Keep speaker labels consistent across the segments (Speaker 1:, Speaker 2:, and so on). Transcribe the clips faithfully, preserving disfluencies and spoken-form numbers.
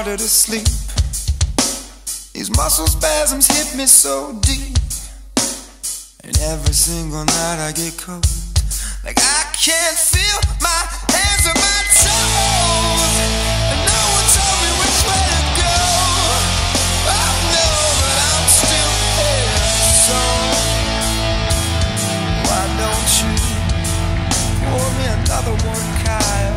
Speaker 1: harder to sleep. These muscle spasms hit me so deep, and every single night I get cold, like I can't feel my hands or my toes, and no one told me which way to go. I know, but I'm still here. So why don't you pour me another one, Kyle?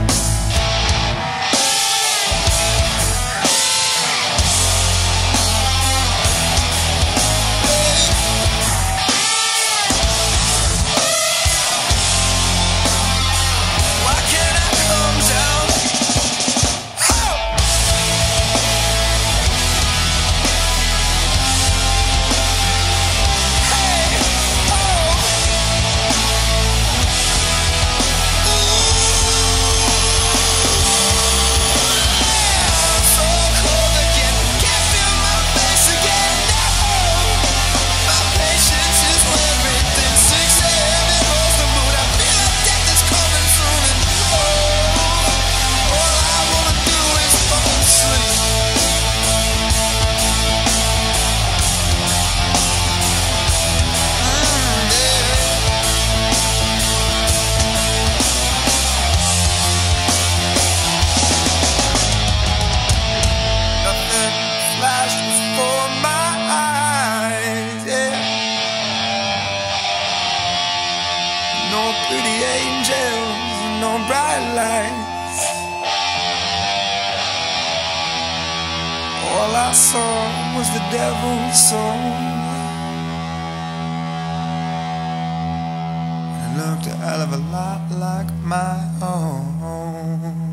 Speaker 1: No pretty angels, no bright lights. All I saw was the devil's soul. It looked a hell of a lot like my own.